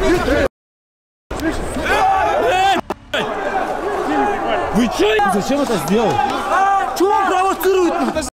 Вы что? Зачем это сделал? Что он провоцирует?